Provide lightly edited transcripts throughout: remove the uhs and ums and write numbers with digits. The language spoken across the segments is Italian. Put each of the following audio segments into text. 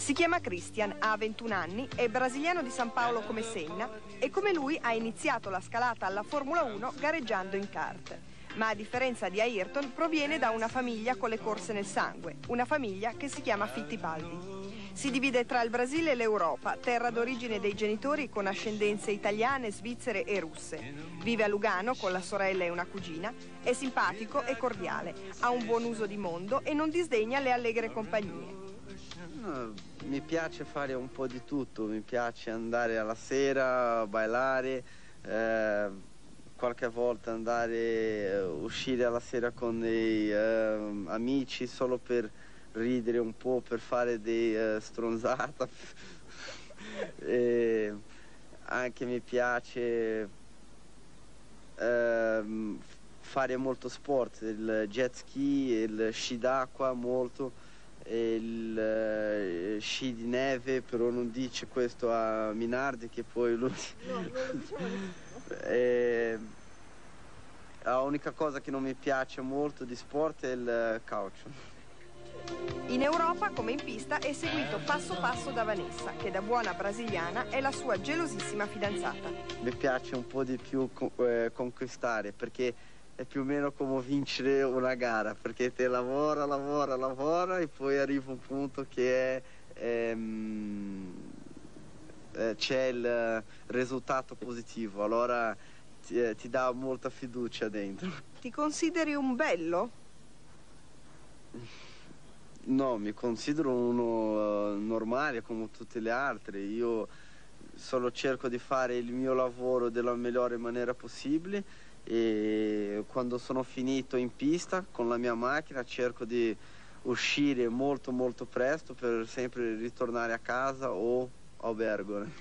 Si chiama Christian, ha 21 anni, è brasiliano di San Paolo come Senna e come lui ha iniziato la scalata alla Formula 1 gareggiando in kart. Ma a differenza di Ayrton proviene da una famiglia con le corse nel sangue, una famiglia che si chiama Fittipaldi. Si divide tra il Brasile e l'Europa, terra d'origine dei genitori con ascendenze italiane, svizzere e russe. Vive a Lugano con la sorella e una cugina, è simpatico e cordiale, ha un buon uso di mondo e non disdegna le allegre compagnie. Mi piace fare un po' di tutto, mi piace andare alla sera a ballare, qualche volta uscire alla sera con dei amici solo per ridere un po', per fare dei stronzata. E anche mi piace fare molto sport, il jet ski, il sci d'acqua molto, il sci di neve, però non dice questo a Minardi che poi lui... No, non diciamo. L'unica cosa che non mi piace molto di sport è il calcio. In Europa, come in pista, è seguito passo passo da Vanessa, che da buona brasiliana è la sua gelosissima fidanzata. Mi piace un po' di più conquistare, perché è più o meno come vincere una gara, perché te lavora e poi arriva un punto che c'è il risultato positivo, allora ti dà molta fiducia dentro. Ti consideri un bello? No, mi considero uno normale come tutti gli altri. Io solo cerco di fare il mio lavoro della migliore maniera possibile e quando sono finito in pista con la mia macchina cerco di uscire molto presto per sempre ritornare a casa o albergo.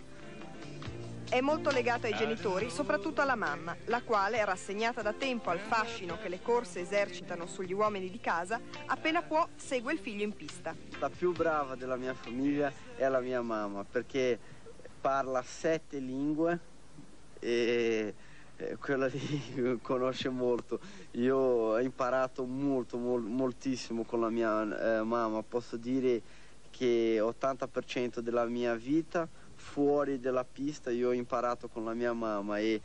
È molto legato ai genitori, soprattutto alla mamma, la quale, rassegnata da tempo al fascino che le corse esercitano sugli uomini di casa, appena può segue il figlio in pista. La più brava della mia famiglia è la mia mamma, perché parla 7 lingue e quella lì conosce molto. Io ho imparato moltissimo con la mia mamma. Posso dire che 80% della mia vita fuori della pista io ho imparato con la mia mamma e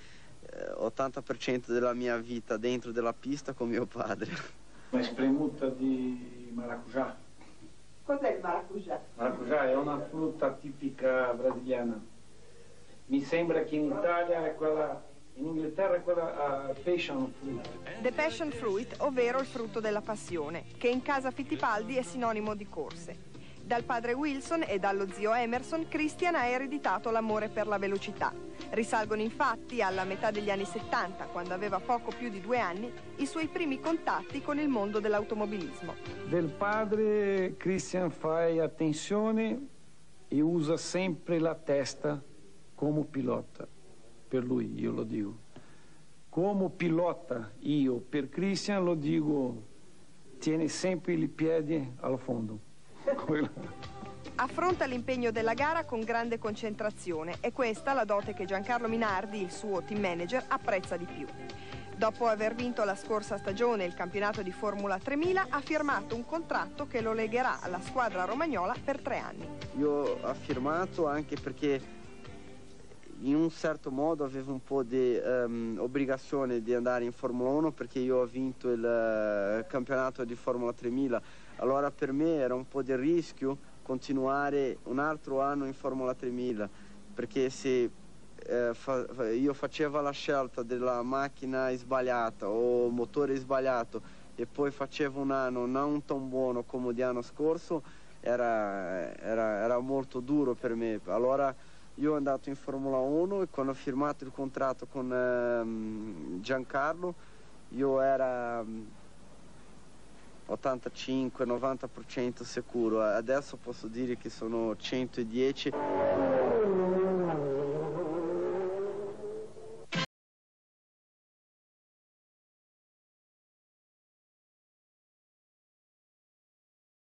80% della mia vita dentro della pista con mio padre. Una spremuta di maracujá. Cos'è il maracujá? Maracujá è una frutta tipica brasiliana. Mi sembra che in Italia è quella, in Inghilterra è quella passion fruit. The passion fruit, ovvero il frutto della passione, che in casa Fittipaldi è sinonimo di corse. Dal padre Wilson e dallo zio Emerson, Christian ha ereditato l'amore per la velocità. Risalgono infatti alla metà degli anni 70, quando aveva poco più di 2 anni, i suoi primi contatti con il mondo dell'automobilismo. Del padre Christian fa attenzione e usa sempre la testa come pilota. Per lui io lo dico. Come pilota io per Christian lo dico, tiene sempre i piedi al fondo. Affronta l'impegno della gara con grande concentrazione. È questa la dote che Giancarlo Minardi, il suo team manager, apprezza di più. Dopo aver vinto la scorsa stagione il campionato di Formula 3000, ha firmato un contratto che lo legherà alla squadra romagnola per 3 anni. Io ho firmato anche perché in un certo modo avevo un po' di obbligazione di andare in Formula 1 perché io ho vinto il campionato di Formula 3000. Allora per me era un po' di rischio continuare un altro anno in Formula 3000, perché se io facevo la scelta della macchina sbagliata o motore sbagliato e poi facevo un anno non tan buono come l'anno scorso, era molto duro per me. Allora io sono andato in Formula 1 e quando ho firmato il contratto con Giancarlo io era 85-90% sicuro, adesso posso dire che sono 110.